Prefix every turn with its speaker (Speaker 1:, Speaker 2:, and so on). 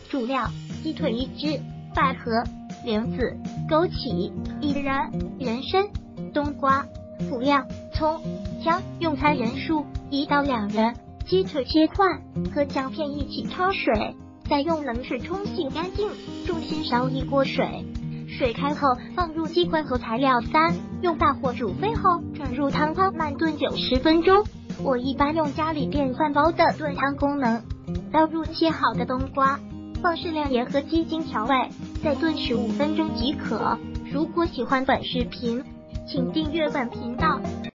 Speaker 1: 主料：鸡腿1只，百合、莲子、枸杞、薏仁、人参、冬瓜。辅料：葱、姜。用餐人数1到2人。鸡腿切块，和姜片一起焯水，再用冷水冲洗干净。重新烧1锅水，水开后放入鸡块和材料3，用大火煮沸后转入汤汤，慢炖90分钟。我一般用家里电饭煲的炖汤功能，倒入切好的冬瓜，放适量盐和鸡精调味，再炖15分钟即可。如果喜欢本视频，请订阅本频道。